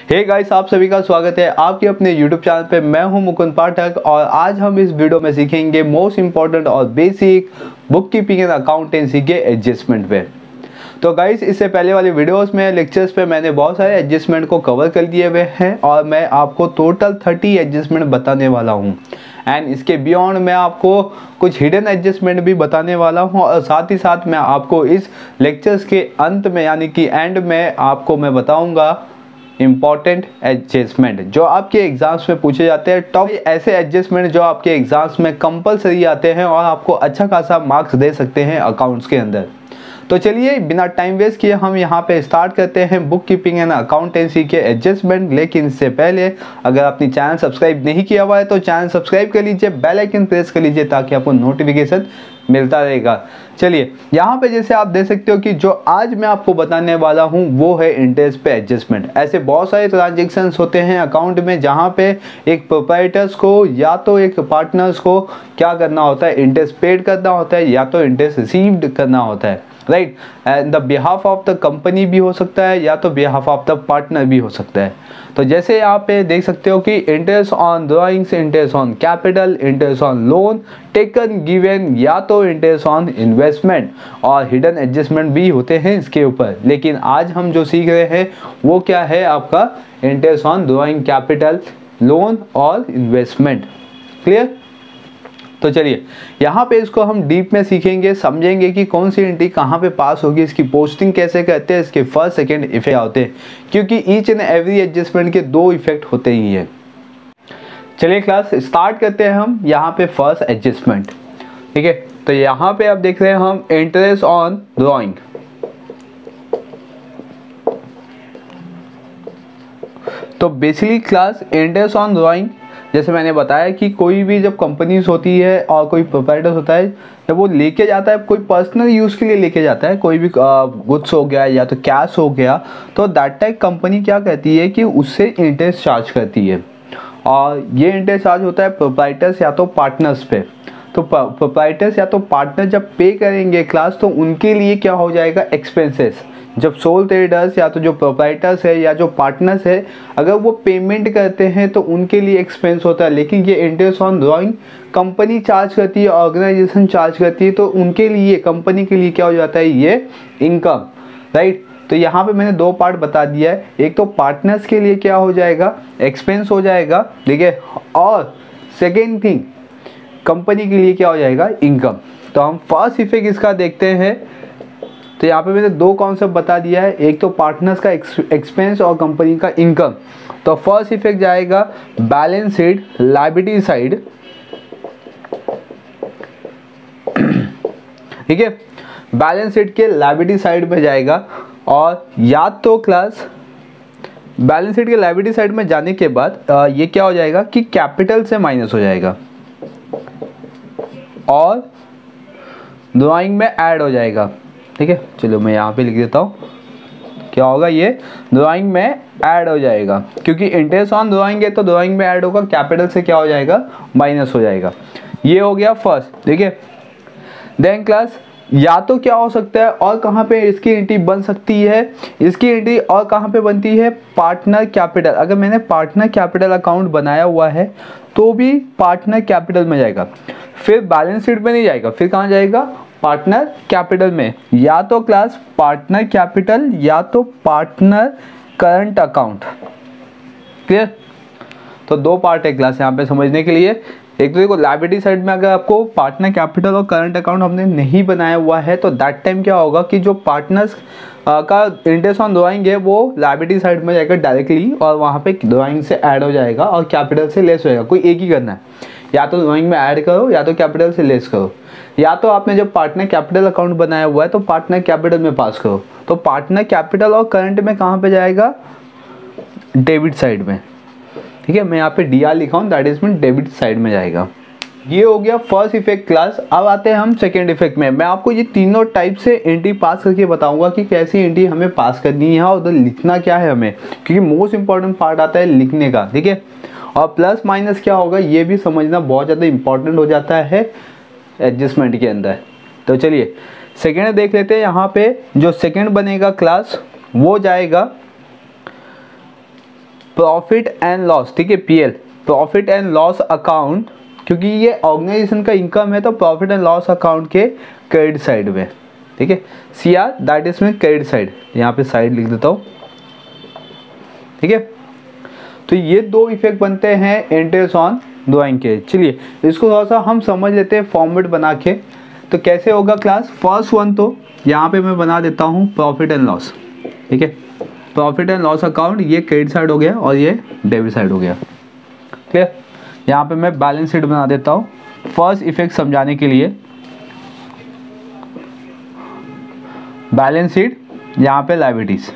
Hey guys, आप सभी का स्वागत है आपके अपने YouTube चैनल पे। मैं हूं मुकुंद पाठक और आज हम इस वीडियो में सीखेंगे मोस्ट इम्पॉर्टेंट और basic book keeping and accountancy के एडजस्टमेंट पे। तो गाइस, इससे पहले वाली वीडियोस में लेक्चर्स पे मैंने बहुत सारे एडजस्टमेंट को कवर कर दिए हुए हैं और मैं आपको टोटल 30 एडजस्टमेंट बताने वाला हूं। एंड इसके बियॉन्ड मैं आपको कुछ हिडन एडजस्टमेंट भी बताने वाला हूं और साथ ही साथ मैं आपको इस लेक्चर्स के अंत में यानी कि एंड में आपको मैं बताऊंगा इंपॉर्टेंट एडजस्टमेंट जो आपके एग्जाम्स में पूछे जाते हैं। टॉप ऐसे एडजस्टमेंट जो आपके एग्जाम्स में कंपलसरी आते हैं और आपको अच्छा खासा मार्क्स दे सकते हैं अकाउंट्स के अंदर। तो चलिए बिना टाइम वेस्ट किए हम यहाँ पे स्टार्ट करते हैं बुक कीपिंग एंड अकाउंटेंसी के एडजस्टमेंट। लेकिन इससे पहले अगर आपने चैनल सब्सक्राइब नहीं किया हुआ है तो चैनल सब्सक्राइब कर लीजिए, बेल आइकन प्रेस कर लीजिए ताकि आपको नोटिफिकेशन मिलता रहेगा। चलिए यहाँ पे जैसे आप देख सकते हो कि जो आज मैं आपको बताने वाला हूँ वो है इंटरेस्ट पे एडजस्टमेंट। ऐसे बहुत सारे ट्रांजेक्शन्स होते हैं अकाउंट में जहाँ पे एक प्रोप्राइटर्स को या तो एक पार्टनर्स को क्या करना होता है, इंटरेस्ट पेड करना होता है या तो इंटरेस्ट रिसीव्ड करना होता है, right. And the behalf of the company भी हो सकता है या तो बिहाफ ऑफ द पार्टनर भी हो सकता है। तो जैसे यहाँ पे देख सकते हो कि interest on drawings, interest on capital, interest on loan taken given या तो इंटरेस्ट ऑन इन्वेस्टमेंट और हिडन एडजस्टमेंट भी होते हैं इसके ऊपर। लेकिन आज हम जो सीख रहे हैं वो क्या है, आपका interest on drawing, capital, loan और इन्वेस्टमेंट। क्लियर। तो चलिए यहाँ पे इसको हम डीप में सीखेंगे, समझेंगे कि कौन सी एंट्री कहाँ पे पास होगी, इसकी पोस्टिंग कैसे करते हैं, इसके फर्स्ट सेकंड इफेक्ट होते हैं, क्योंकि ईच एंड एवरी एडजस्टमेंट के 2 इफेक्ट होते ही हैं। चलिए क्लास स्टार्ट करते हैं हम यहाँ पे फर्स्ट एडजस्टमेंट। ठीक है, तो यहाँ पे आप देख रहे हैं हम इंटरेस्ट ऑन ड्रॉइंग। तो basically class interest on drawing जैसे मैंने बताया कि कोई भी जब कंपनीज होती है और कोई प्रोप्राइटर्स होता है, जब वो लेके जाता है कोई पर्सनल यूज़ के लिए लेके जाता है, कोई भी गुड्स हो गया या तो कैश हो गया, तो दैट टाइम कंपनी क्या कहती है कि उससे इंटरेस्ट चार्ज करती है और ये इंटरेस्ट चार्ज होता है प्रोप्राइटर्स या तो पार्टनर्स पे। तो प्रोप्राइटर्स या तो पार्टनर जब पे करेंगे क्लास तो उनके लिए क्या हो जाएगा, एक्सपेंसेस। जब सोल ट्रेडर्स या तो जो प्रोप्राइटर्स है या जो पार्टनर्स है अगर वो पेमेंट करते हैं तो उनके लिए एक्सपेंस होता है। लेकिन ये interest on drawing company charge करती है, ऑर्गेनाइजेशन चार्ज करती है, तो उनके लिए, कंपनी के लिए क्या हो जाता है, ये इनकम, राइट। तो यहाँ पे मैंने 2 पार्ट बता दिया है, एक तो पार्टनर्स के लिए क्या हो जाएगा, एक्सपेंस हो जाएगा, ठीक है, और सेकेंड थिंग कंपनी के लिए क्या हो जाएगा, इनकम। तो हम फर्स्ट इफेक्ट इसका देखते हैं। तो यहाँ पे मैंने 2 कॉन्सेप्ट बता दिया है, एक तो पार्टनर्स का एक्सपेंस और कंपनी का इनकम। तो फर्स्ट इफेक्ट जाएगा बैलेंस शीट लायबिलिटी साइड, ठीक है, बैलेंस शीट के लायबिलिटी साइड में जाएगा। और या तो क्लास बैलेंस शीट के लायबिलिटी साइड में जाने के बाद ये क्या हो जाएगा कि कैपिटल से माइनस हो जाएगा और ड्राइंग में ऐड हो जाएगा। ठीक है, चलो मैं यहाँ पे लिख देता हूँ, क्या होगा, ये ड्राइंग में ऐड हो जाएगा क्योंकि इंटरेस्ट ऑन ड्राइंग है तो ड्राइंग में ऐड होगा, कैपिटल से क्या हो जाएगा, माइनस हो जाएगा। ये हो गया फर्स्ट, ठीक है। देन क्लास या तो क्या हो सकता है और कहाँ पे इसकी एंट्री बन सकती है, इसकी एंट्री और कहाँ पे बनती है, पार्टनर कैपिटल। अगर मैंने पार्टनर कैपिटल अकाउंट बनाया हुआ है तो भी पार्टनर कैपिटल में जाएगा, फिर बैलेंस शीट में नहीं जाएगा, फिर कहाँ जाएगा, पार्टनर कैपिटल में। या तो क्लास पार्टनर कैपिटल या तो पार्टनर करंट अकाउंट। क्लियर। तो 2 पार्ट है क्लास यहाँ पे समझने के लिए। एक तो देखो लायबिलिटी साइड में अगर आपको पार्टनर कैपिटल और करंट अकाउंट हमने नहीं बनाया हुआ है तो दैट टाइम क्या होगा कि जो पार्टनर्स का इंटरेस्ट ऑन ड्राइंग है वो लायबिलिटी साइड में जाएगा डायरेक्टली और वहाँ पे ड्राइंग से ऐड हो जाएगा और कैपिटल से लेस होएगा। कोई एक ही करना है, या तो ड्राइंग में ऐड करो या तो कैपिटल से लेस करो, या तो आपने जब पार्टनर कैपिटल अकाउंट बनाया हुआ है तो पार्टनर कैपिटल में पास करो। तो पार्टनर कैपिटल और करंट में कहाँ पे जाएगा, डेबिट साइड में। ठीक है, मैं यहाँ पे DR लिखा हूँ, that is mean debit side में जाएगा। ये हो गया फर्स्ट इफेक्ट क्लास। अब आते हैं हम सेकेंड इफेक्ट में। मैं आपको ये तीनों टाइप से एंट्री पास करके बताऊंगा कि कैसी एंट्री हमें पास करनी है और उधर लिखना क्या है हमें, क्योंकि मोस्ट इंपॉर्टेंट पार्ट आता है लिखने का। ठीक है, और प्लस माइनस क्या होगा ये भी समझना बहुत ज़्यादा इंपॉर्टेंट हो जाता है एडजस्टमेंट के अंदर। तो चलिए सेकेंड देख लेते हैं। यहाँ पे जो सेकेंड बनेगा क्लास वो जाएगा प्रॉफिट एंड लॉस, ठीक है, PL, profit and loss account, क्योंकि ये ऑर्गेनाइजेशन का इनकम है तो प्रॉफिट एंड लॉस अकाउंट के क्रेडिट साइड में, ठीक है, सीआर दैट इज में क्रेडिट साइड, यहाँ पे साइड लिख देता हूँ, ठीक है। तो ये दो इफेक्ट बनते हैं इंटरेस्ट ऑन ड्राइंग के। चलिए इसको थोड़ा सा हम समझ लेते हैं फॉर्मेट बना के। तो कैसे होगा क्लास, फर्स्ट वन तो यहाँ पे मैं बना देता हूँ प्रॉफिट एंड लॉस, ठीक है, प्रॉफिट एंड लॉस अकाउंट, ये क्रेडिट साइड हो गया और ये डेबिट साइड हो गया, क्लियर। यहाँ पे मैं बैलेंस शीट बना देता हूँ फर्स्ट इफेक्ट समझाने के लिए। बैलेंस शीट, यहाँ पे लायबिलिटीज,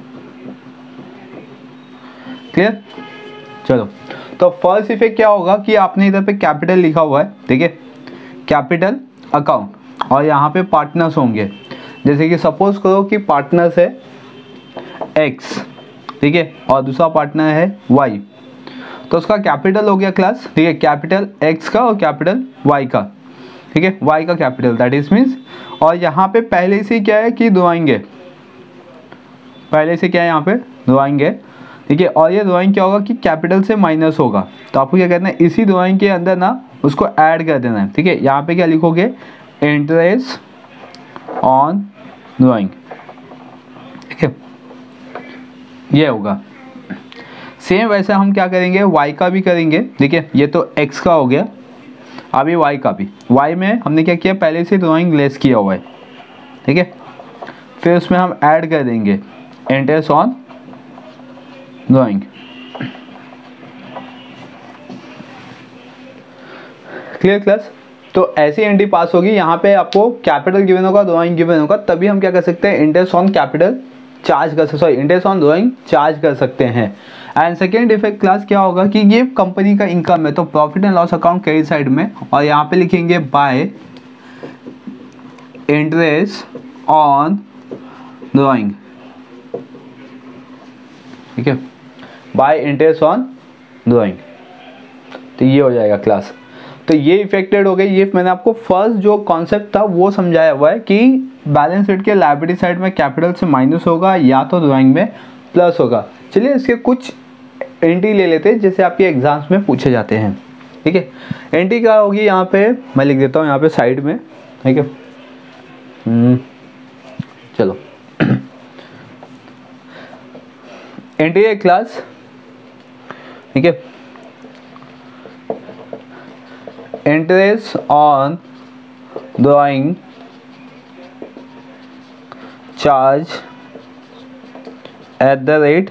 क्लियर। चलो तो फर्स्ट इफेक्ट क्या होगा कि आपने इधर पे कैपिटल लिखा हुआ है, ठीक है, कैपिटल अकाउंट, और यहाँ पे पार्टनर्स होंगे। जैसे कि सपोज करो कि पार्टनर्स है एक्स, ठीक है, और दूसरा पार्टनर है वाई, तो उसका कैपिटल हो गया क्लास, ठीक है, कैपिटल एक्स का और कैपिटल वाई का, ठीक है, वाई का कैपिटल दैट इज मीन्स, और यहाँ पे पहले से क्या है कि ड्राइंग, पहले से क्या है यहाँ पे ड्राइंग है, ठीक है, और ये ड्राइंग क्या होगा कि कैपिटल से माइनस होगा, तो आपको क्या करना है, इसी ड्राइंग के अंदर ना उसको ऐड कर देना है, ठीक है। यहाँ पे क्या लिखोगे, इंटरेस्ट ऑन ड्राइंग, ठीक है, ये होगा। सेम वैसे हम क्या करेंगे, y का भी करेंगे, ठीक है, ये तो x का हो गया, अभी y का भी, y में हमने क्या किया, पहले से ड्राइंग लेस किया हुआ है, ठीक है, फिर उसमें हम ऐड कर देंगे interest on drawing, clear class. तो ऐसी एंट्री पास होगी, यहाँ पे आपको कैपिटल गिवन होगा, ड्राइंग गिवन होगा, तभी हम क्या कर सकते हैं, इंटरेस्ट ऑन कैपिटल चार्ज कर सकते, sorry interest on drawing charge कर सकते हैं। एंड सेकेंड इफेक्ट क्लास क्या होगा कि ये कंपनी का इनकम है, तो profit and loss account credit side में, और यहाँ पे लिखेंगे बाय इंटरेस्ट ऑन ड्राइंग, ठीक है, बाय इंटरेस्ट ऑन ड्राइंग, तो ये हो जाएगा क्लास। तो ये इफेक्टेड हो गई, ये मैंने आपको फर्स्ट जो कॉन्सेप्ट था वो समझाया हुआ है कि बैलेंस शीट के लायबिलिटी साइड में कैपिटल से माइनस होगा या तो ड्राइंग में प्लस होगा। चलिए इसके कुछ एंट्री ले लेते हैं जैसे आपके एग्जाम्स में पूछे जाते हैं, ठीक है। एंट्री क्या होगी, यहाँ पे मैं लिख देता हूँ यहाँ पे साइड में, ठीक है, चलो एंट्री है क्लास, ठीक है, interest on drawing charge at the rate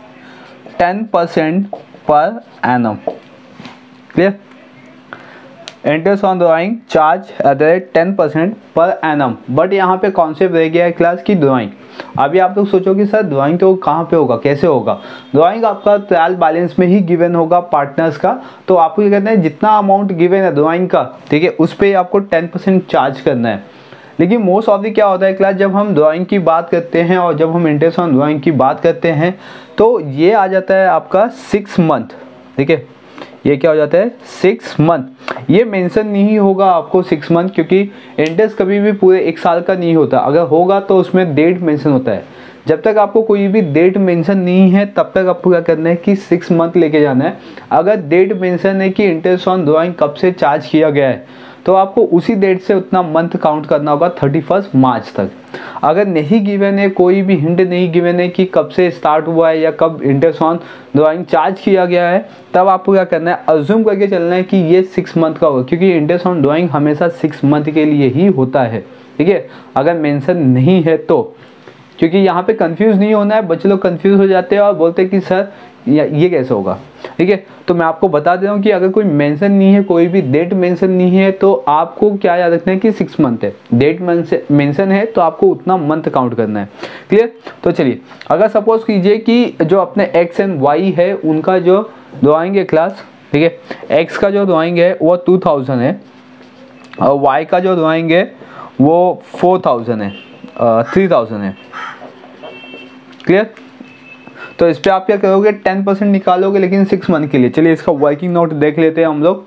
10% per annum, clear. Interest on drawing charge at the rate 10% per annum, but यहाँ पे कॉन्सेप्ट रह गया है क्लास की ड्राइंग। अभी आप लोग सोचो कि सर ड्राइंग तो कहाँ पे होगा, कैसे होगा, ड्राइंग आपका ट्रायल बैलेंस में ही गिवन होगा पार्टनर्स का, तो आपको क्या कहते हैं, जितना अमाउंट गिवन है ड्राइंग का, ठीक है, उस पर आपको 10% चार्ज करना है। लेकिन मोस्ट ऑफ द क्या होता है क्लास, जब हम ड्राइंग की बात करते हैं और जब हम इंटरेस्ट ऑन ड्राइंग की बात करते हैं तो ये आ जाता है आपका 6 मंथ, ठीक है, ये क्या हो जाता है 6 मंथ। ये मेंशन नहीं होगा आपको 6 मंथ, क्योंकि इंटरेस्ट कभी भी पूरे 1 साल का नहीं होता, अगर होगा तो उसमें डेट मेंशन होता है। जब तक आपको कोई भी डेट मेंशन नहीं है तब तक आपको क्या करना है कि 6 मंथ लेके जाना है। अगर डेट मेंशन है कि इंटरेस्ट ऑन ड्राइंग कब से चार्ज किया गया है तो आपको उसी डेट से उतना मंथ काउंट करना होगा 31 मार्च तक। अगर नहीं गिवन है, कोई भी हिंट नहीं गिवन है कि कब से स्टार्ट हुआ है या कब इंटरेस्ट ऑन ड्राइंग चार्ज किया गया है, तब आपको क्या करना है, अज्यूम करके चलना है कि ये 6 मंथ का होगा, क्योंकि इंटरेस्ट ऑन ड्राइंग हमेशा 6 मंथ के लिए ही होता है, ठीक है, अगर मेंशन नहीं है तो। क्योंकि यहाँ पे कंफ्यूज नहीं होना है, बच्चे लोग कंफ्यूज हो जाते हैं और बोलते हैं कि सर ये कैसे होगा, ठीक है। तो मैं आपको बता दे रहा हूँ कि अगर कोई मेंशन नहीं है, कोई भी डेट मेंशन नहीं है, तो आपको क्या याद रखना है कि 6 मंथ है। डेट मेंशन है तो आपको उतना मंथ काउंट करना है, क्लियर। तो चलिए अगर सपोज कीजिए कि जो अपने एक्स एंड वाई है उनका जो ड्राइंग है क्लास, ठीक है, एक्स का जो ड्राइंग है वो 2000 है और वाई का जो ड्राइंग है वो 4000 है, 3000 है, क्लियर। तो इस पे आप क्या करोगे, 10% निकालोगे लेकिन 6 मंथ के लिए। चलिए इसका वर्किंग नोट देख लेते हैं हम लोग।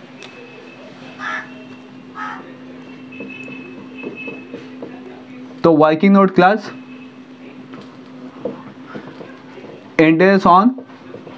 तो working note class, interest on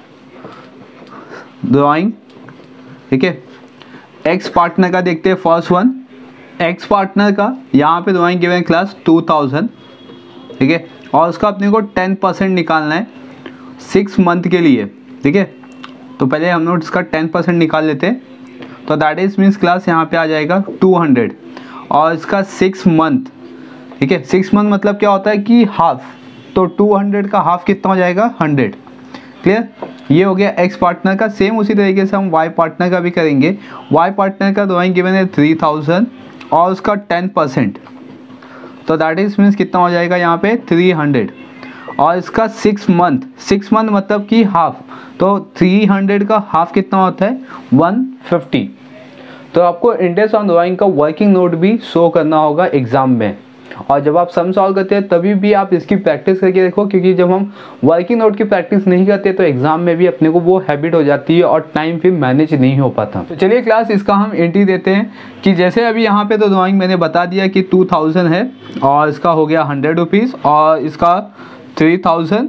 drawing, ठीक है। एक्स पार्टनर का देखते हैं फर्स्ट वन, एक्स पार्टनर का यहाँ पे ड्राइंग गिवन क्लास 2000, ठीक है, और उसका अपने को 10% निकालना है 6 मंथ के लिए, ठीक है। तो पहले हम लोग इसका 10% निकाल लेते हैं, तो दैट इज मीन्स क्लास यहाँ पे आ जाएगा 200 और इसका 6 मंथ, ठीक है। 6 मंथ मतलब क्या होता है कि हाफ, तो 200 का हाफ कितना हो जाएगा 100, क्लियर। ये हो गया एक्स पार्टनर का। सेम उसी तरीके से हम वाई पार्टनर का भी करेंगे। वाई पार्टनर का ड्राइंग गिवन है 3000 और उसका 10%, तो दैट इज मीन्स कितना हो जाएगा यहाँ पे 300 और इसका 6 मंथ, 6 मंथ मतलब कि हाफ, तो 300 का हाफ कितना होता है 150। तो आपको इंटरेस्ट ऑन ड्राइंग का वर्किंग नोट भी शो करना होगा एग्जाम में, और जब आप सम सॉल्व करते हैं तभी भी आप इसकी प्रैक्टिस करके देखो, क्योंकि जब हम वर्किंग नोट की प्रैक्टिस नहीं करते तो एग्जाम में भी अपने को वो हैबिट हो जाती है और टाइम फिर मैनेज नहीं हो पाता। तो चलिए क्लास इसका हम एंट्री देते हैं कि जैसे अभी यहाँ पे तो ड्राइंग मैंने बता दिया कि 2000 है और इसका हो गया 100 रुपीज़ और इसका 3000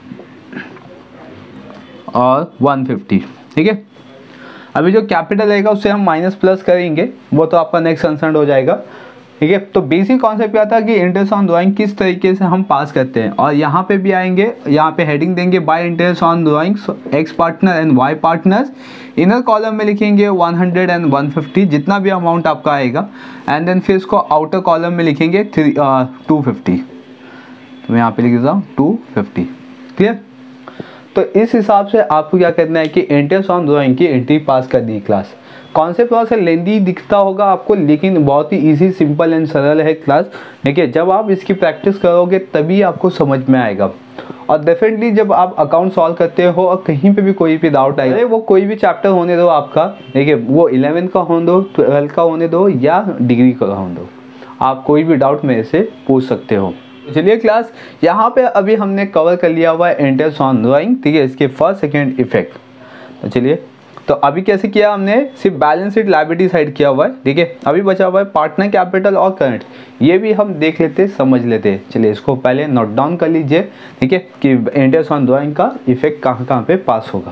और 150, ठीक है। अभी जो कैपिटल रहेगा उससे हम माइनस प्लस करेंगे, वो तो आपका नेक्स्ट कंसर्न हो जाएगा, ठीक है। तो बेसिक कॉन्सेप्ट क्या था कि इंटरेस्ट ऑन ड्राइंग किस तरीके से हम पास करते हैं, और यहाँ पे भी आएंगे, यहाँ पे हेडिंग देंगे by interest on drawings X partner and Y partners. Inner column में लिखेंगे 100 एंड 150 जितना भी अमाउंट आपका आएगा, एंड देन फिर इसको आउटर कॉलम में लिखेंगे 250, तो मैं यहाँ पे लिख देता हूँ 250, क्लियर। तो इस हिसाब से आपको क्या करना है कि इंटरेस्ट ऑन ड्राइंग की एंट्री पास कर दी क्लास। कॉन्सेप्ट थोड़ा सा लेंदी दिखता होगा आपको, लेकिन बहुत ही इजी, सिंपल एंड सरल है क्लास, ठीक है। जब आप इसकी प्रैक्टिस करोगे तभी आपको समझ में आएगा, और डेफिनेटली जब आप अकाउंट सॉल्व करते हो और कहीं पे भी कोई भी डाउट आएगा, वो कोई भी चैप्टर होने दो आपका, ठीक है, वो 11 का होने दो, 12 का होने दो या डिग्री का होने दो, आप कोई भी डाउट मेरे से पूछ सकते हो। चलिए क्लास यहाँ पे अभी हमने कवर कर लिया हुआ है इंटरेस्ट ऑन ड्राइंग, ठीक है, इसके फर्स्ट सेकेंड इफेक्ट। तो चलिए, तो अभी कैसे किया हमने, सिर्फ बैलेंस शीट लायबिलिटी साइड किया हुआ है, ठीक है। अभी बचा हुआ है पार्टनर कैपिटल और करंट, ये भी हम देख लेते, समझ लेते। चलिए इसको पहले नोट डाउन कर लीजिए, ठीक है, कि इंटरेस्ट ऑन ड्राइंग का इफेक्ट कहाँ कहाँ पे पास होगा।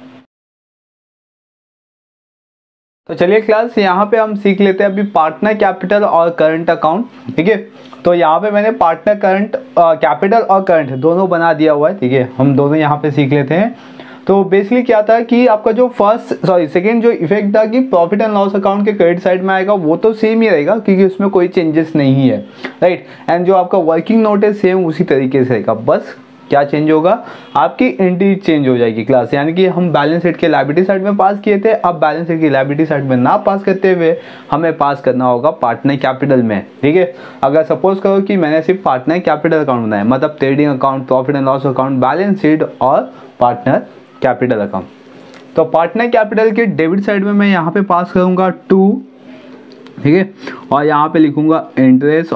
तो चलिए क्लास यहाँ पे हम सीख लेते हैं अभी पार्टनर कैपिटल और करंट अकाउंट, ठीक है। तो यहाँ पे मैंने पार्टनर करंट कैपिटल और करंट दोनों बना दिया हुआ है, ठीक है। हम दोनों यहाँ पे सीख लेते हैं। तो बेसिकली क्या था कि आपका जो सेकंड जो इफेक्ट था कि प्रॉफिट एंड लॉस अकाउंट के क्रेडिट साइड में आएगा, वो तो सेम ही रहेगा क्योंकि उसमें कोई चेंजेस नहीं है, राइट। एंड जो आपका वर्किंग नोट है सेम उसी तरीके से रहेगा, बस क्या चेंज होगा, आपकी एंट्री चेंज हो जाएगी क्लास। यानी कि हम बैलेंस शीट के लायबिलिटी साइड में पास किए थे, अब बैलेंस शीट की लायबिलिटी साइड में ना पास करते हुए हमें पास करना होगा पार्टनर कैपिटल में, ठीक है। अगर सपोज करो कि मैंने सिर्फ पार्टनर कैपिटल अकाउंट बनाया, मतलब trading account, profit and loss account, balance sheet और पार्टनर कैपिटल अकाउंट, तो पार्टनर कैपिटल के डेबिट साइड में मैं यहाँ पे पास करूँगा 2, ठीक है, और यहाँ पे लिखूँगा इंटरेस्ट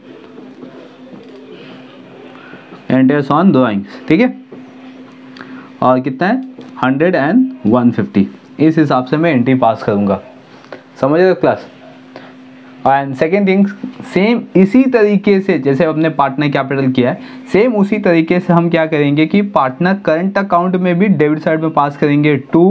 ऑन ड्राइंग्स, ठीक है, और कितना है 100 एंड 150, इस हिसाब से मैं एंट्री पास करूँगा, समझ रहे हो class. And second thing, same इसी तरीके से जैसे अपने पार्टनर कैपिटल किया है, सेम उसी तरीके से हम क्या करेंगे कि पार्टनर करंट अकाउंट में भी डेबिट साइड में पास करेंगे 2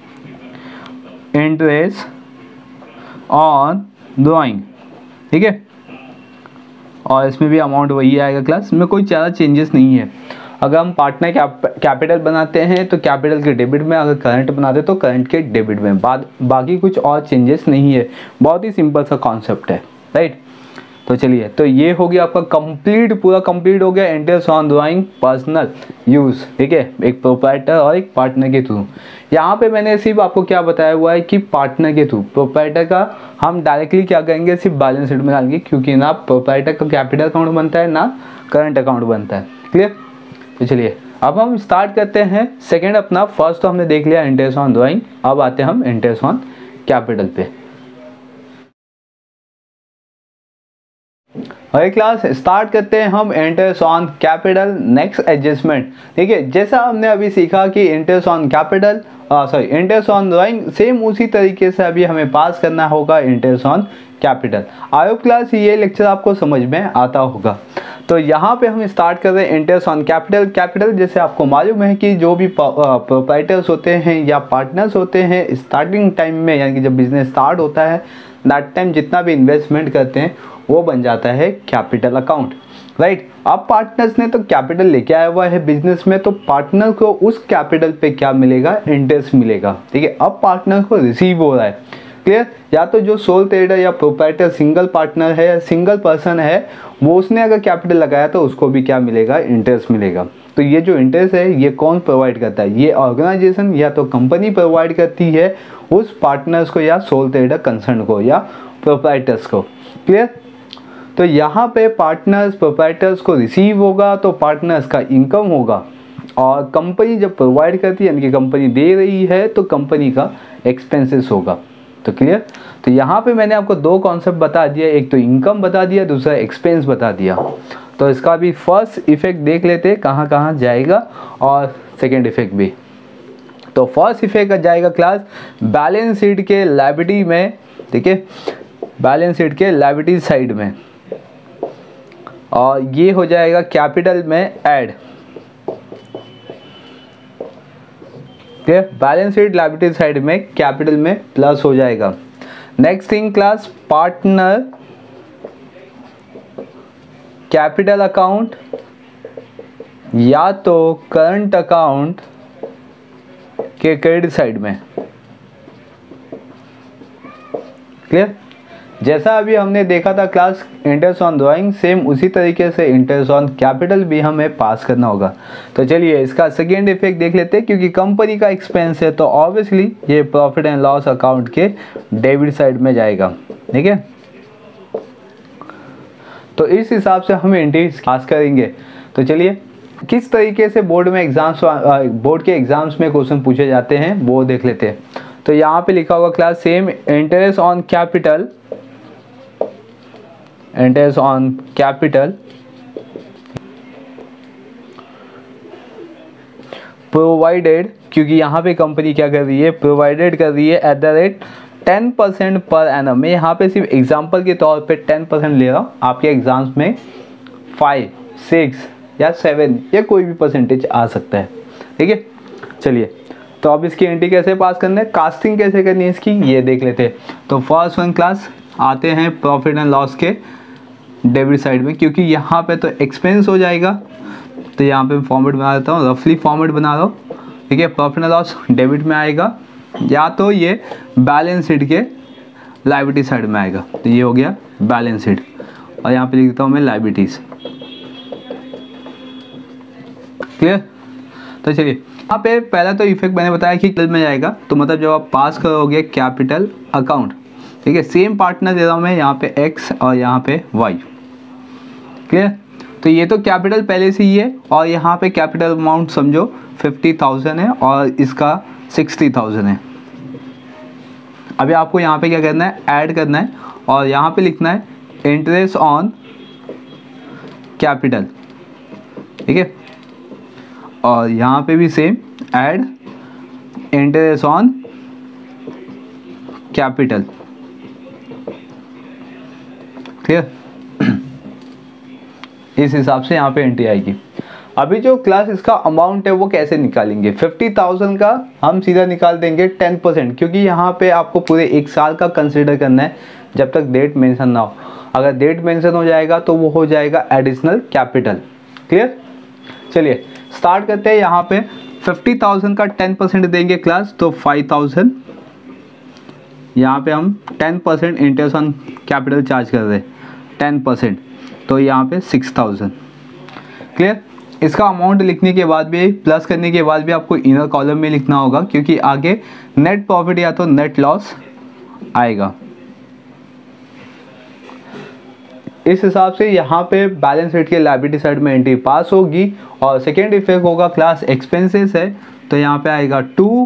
इंटरेस्ट ऑन ड्राइंग, ठीक है, और इसमें भी अमाउंट वही आएगा क्लास, में कोई ज़्यादा चेंजेस नहीं है। अगर हम पार्टनर कैपिटल बनाते हैं तो कैपिटल के डेबिट में, अगर करंट बनाते हैं तो करंट के डेबिट में, बाकी कुछ और चेंजेस नहीं है, बहुत ही सिंपल सा कॉन्सेप्ट है, राइट। तो चलिए, तो ये हो गया आपका कंप्लीट, पूरा कंप्लीट हो गया interest on drawing personal use, ठीक है, एक प्रोप्राइटर और एक पार्टनर के थ्रू। यहाँ पे मैंने सिर्फ आपको क्या बताया हुआ है कि पार्टनर के थ्रू, प्रोप्राइटर का हम डायरेक्टली क्या करेंगे, सिर्फ बैलेंस शीट में डालेंगे, क्योंकि ना प्रोप्राइटर का कैपिटल अकाउंट बनता है ना करंट अकाउंट बनता है, क्लियर। तो चलिए अब हम स्टार्ट करते हैं सेकेंड अपना। फर्स्ट तो हमने देख लिया इंटरेस्ट ऑन ड्राइंग, अब आते हैं हम इंटरेस्ट ऑन कैपिटल पे। अरे क्लास स्टार्ट करते हैं हम interest on capital next adjustment, ठीक है। जैसा हमने अभी सीखा कि interest on capital interest on drawing, same उसी तरीके से अभी हमें पास करना होगा interest on capital. I hope class ये लेक्चर आपको समझ में आता होगा। तो यहाँ पे हम स्टार्ट कर रहे हैं इंटरेस्ट ऑन कैपिटल। कैपिटल जैसे आपको मालूम है कि जो भी प्रोप्राइटर्स होते हैं या पार्टनर्स होते हैं स्टार्टिंग टाइम में, यानी कि जब बिजनेस स्टार्ट होता है दैट टाइम जितना भी इन्वेस्टमेंट करते हैं वो बन जाता है कैपिटल अकाउंट, राइट। अब पार्टनर्स ने तो कैपिटल लेके आया हुआ है बिजनेस में, तो पार्टनर को उस कैपिटल पे क्या मिलेगा, इंटरेस्ट मिलेगा, ठीक है। अब पार्टनर को रिसीव हो रहा है, क्लियर। या तो जो सोल ट्रेडर या प्रोप्राइटर सिंगल पार्टनर है या सिंगल पर्सन है, वो उसने अगर कैपिटल लगाया तो उसको भी क्या मिलेगा, इंटरेस्ट मिलेगा। तो ये जो इंटरेस्ट है ये कौन प्रोवाइड करता है, ये ऑर्गेनाइजेशन या तो कंपनी प्रोवाइड करती है उस पार्टनर्स को या सोल ट्रेडर कंसर्न को या प्रोप्राइटर्स को, क्लियर। तो यहाँ पे पार्टनर्स प्रोप्राइटर्स को रिसीव होगा तो पार्टनर्स का इनकम होगा, और कंपनी जब प्रोवाइड करती है यानी कि कंपनी दे रही है तो कंपनी का एक्सपेंसेस होगा। तो क्लियर। तो यहाँ पे मैंने आपको दो कॉन्सेप्ट बता दिया, एक तो इनकम बता दिया, दूसरा एक्सपेंस बता दिया। तो इसका भी फर्स्ट इफेक्ट देख लेते हैं कहाँ कहाँ जाएगा, और सेकेंड इफेक्ट भी। तो फर्स्ट इफेक्ट जाएगा क्लास बैलेंस शीट के लायबिलिटी में, ठीक है, बैलेंस शीट के लायबिलिटी साइड में, और ये हो जाएगा कैपिटल में ऐड, ठीक है। बैलेंस शीट लायबिलिटी साइड में कैपिटल में प्लस हो जाएगा। Next thing class partner capital account या तो करंट अकाउंट के क्रेडिट साइड में, क्लियर। जैसा अभी हमने देखा था class interest on drawing, same उसी तरीके से इंटरेस्ट ऑन कैपिटल भी हमें पास करना होगा। तो चलिए इसका सेकेंड इफेक्ट देख लेते हैं। क्योंकि कंपनी का एक्सपेंस है तो ऑब्वियसली ये प्रॉफिट एंड लॉस अकाउंट के डेबिट साइड में जाएगा, ठीक है। तो इस हिसाब से हम एंट्री पास करेंगे। तो चलिए किस तरीके से बोर्ड के एग्जाम्स में क्वेश्चन पूछे जाते हैं वो देख लेते हैं। तो यहाँ पे लिखा होगा class same interest on capital, interest on capital provided, क्योंकि यहाँ पे कंपनी क्या कर रही है, प्रोवाइडेड कर रही है eight the rate 10% per annum. मैं यहाँ पे सिर्फ एग्जांपल के तौर पे 10% ले रहा हूँ, आपके एग्जाम्स में 5, 6 या 7 या कोई भी परसेंटेज आ सकता है, ठीक है। चलिए तो अब इसकी एंट्री कैसे पास करना है, कास्टिंग कैसे करनी है इसकी, ये देख लेते हैं। तो फर्स्ट वन क्लास आते हैं प्रॉफिट एंड लॉस के डेबिट साइड में, क्योंकि यहाँ पे तो एक्सपेंस हो जाएगा। तो यहाँ पे फॉर्मेट बना देता हूँ, रफली फॉर्मेट बना रहा हूँ, ठीक है। प्रॉफिट एंड लॉस डेबिट में आएगा या तो ये बैलेंस शीट के लायबिलिटी साइड में आएगा। तो ये हो गया बैलेंस शीट, और यहाँ पे लिख देता हूँ मैं लायबिलिटीज, क्लियर। तो चलिए यहाँ पे पहला तो इफेक्ट मैंने बताया कि कल में जाएगा, तो मतलब जब आप पास करोगे कैपिटल अकाउंट, ठीक है, सेम पार्टनर दे रहा हूँ मैं यहाँ पे x और यहाँ पे y, क्लियर। तो ये तो कैपिटल पहले से ही है, और यहाँ पे कैपिटल अमाउंट समझो 50,000 है और इसका 60,000 है। अभी आपको यहाँ पे क्या करना है, ऐड करना है, और यहाँ पे लिखना है इंटरेस्ट ऑन कैपिटल, ठीक है। और यहाँ पे भी same add interest on capital, clear. इस हिसाब से यहाँ पे एंट्री आएगी। अभी जो क्लास इसका अमाउंट है वो कैसे निकालेंगे, 50,000 का हम सीधा निकाल देंगे 10%, क्योंकि यहाँ पे आपको पूरे 1 साल का कंसिडर करना है जब तक डेट मेंशन ना हो। अगर डेट मेंशन हो जाएगा तो वो हो जाएगा एडिशनल कैपिटल, क्लियर। चलिए स्टार्ट करते हैं। यहाँ पे 50,000 का 10% देंगे क्लास, तो 5,000। यहाँ पे हम 10% इंटरेस्ट ऑन कैपिटल चार्ज कर रहे हैं 10%, तो यहाँ पे 6,000, क्लियर। इसका अमाउंट लिखने के बाद भी, प्लस करने के बाद भी आपको इनर कॉलम में लिखना होगा, क्योंकि आगे नेट प्रॉफिट या तो नेट लॉस आएगा। इस हिसाब से यहाँ पे बैलेंस शीट के लायबिलिटी साइड में एंट्री पास होगी। और सेकेंड इफेक्ट होगा क्लास एक्सपेंसेस है, तो यहाँ पे आएगा 2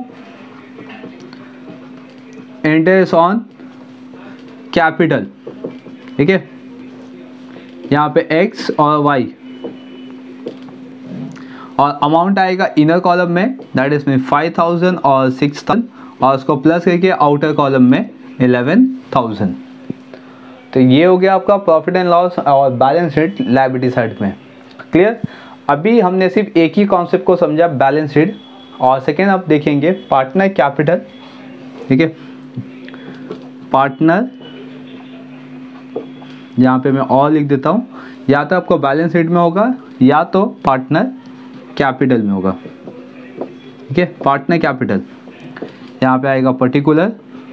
इंटरेस्ट ऑन कैपिटल, ठीक है। यहाँ पे x और y, और अमाउंट आएगा इनर कॉलम में, दैट इज में 5,000 और 6,000, और उसको प्लस करके आउटर कॉलम में 11,000। तो ये हो गया आपका प्रॉफिट एंड लॉस और बैलेंस शीट लायबिलिटी साइड में। क्लियर। अभी हमने सिर्फ एक ही कॉन्सेप्ट को समझा, बैलेंस शीट, और सेकेंड आप देखेंगे पार्टनर कैपिटल। ठीक है, पार्टनर, यहाँ पे मैं और लिख देता हूँ, या तो आपको बैलेंस शीट में होगा या तो पार्टनर कैपिटल में होगा। ठीक है, पार्टनर कैपिटल यहाँ पे आएगा पर्टिकुलर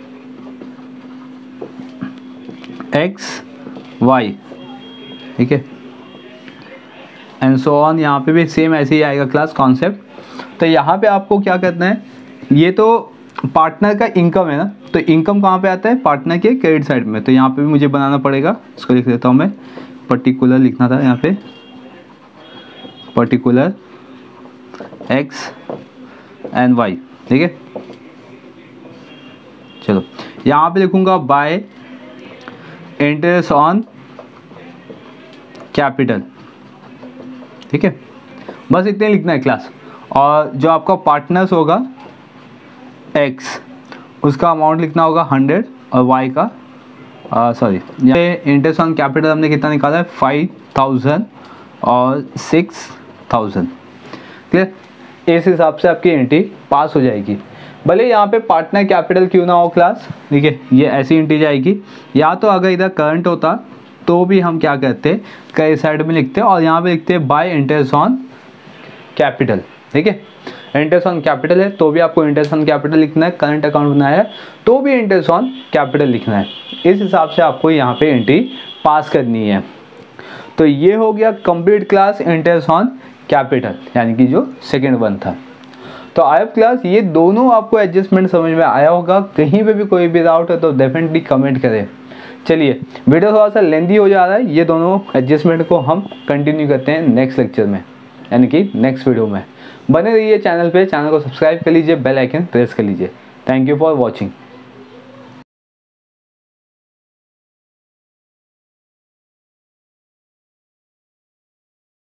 एक्स वाई। ठीक है, एंड सो ऑन, यहाँ पे भी सेम ऐसे ही आएगा क्लास कॉन्सेप्ट। तो यहाँ पे आपको क्या करना है, ये तो पार्टनर का इनकम है ना, तो इनकम कहाँ पे आता है, पार्टनर के क्रेडिट साइड में। तो यहाँ पे भी मुझे बनाना पड़ेगा, इसको लिख देता हूँ मैं, पर्टिकुलर लिखना था यहाँ पे, पर्टिकुलर एक्स एंड वाई। ठीक है, चलो यहाँ पे लिखूंगा बाय इंटरेस्ट ऑन कैपिटल। ठीक है, बस इतने लिखना है क्लास। और जो आपका पार्टनर्स होगा एक्स, उसका अमाउंट लिखना होगा 100, और वाई का सॉरी, यहाँ पे इंटरेस्ट ऑन कैपिटल हमने कितना निकाला है 5000 और 6000। क्लियर, इस हिसाब से आपकी एंट्री पास हो जाएगी। भले यहाँ पे पार्टनर कैपिटल क्यों ना हो क्लास, ठीक है, ये ऐसी एंट्री जाएगी। या तो अगर इधर करंट होता तो भी हम क्या करते, कई साइड में लिखते और यहाँ पे लिखते बाय इंटरेस्ट ऑन कैपिटल। ठीक है, इंटरेस्ट ऑन कैपिटल है तो भी आपको इंटरेस्ट ऑन कैपिटल लिखना है, करंट अकाउंट बनाया है तो भी इंटरेस्ट ऑन कैपिटल लिखना है। इस हिसाब से आपको यहाँ पे एंट्री पास करनी है। तो ये हो गया complete class interest on capital, यानी कि जो सेकेंड वन था। तो आई क्लास ये दोनों आपको एडजस्टमेंट समझ में आया होगा। कहीं पे भी कोई भी डाउट है तो डेफिनेटली कमेंट करें। चलिए, वीडियो थोड़ा सा लेंदी हो जा रहा है, ये दोनों एडजस्टमेंट को हम कंटिन्यू करते हैं नेक्स्ट लेक्चर में, यानी कि नेक्स्ट वीडियो में। बने रहिए चैनल पे, चैनल को सब्सक्राइब कर लीजिए, बेल आइकन प्रेस कर लीजिए। Thank you for watching.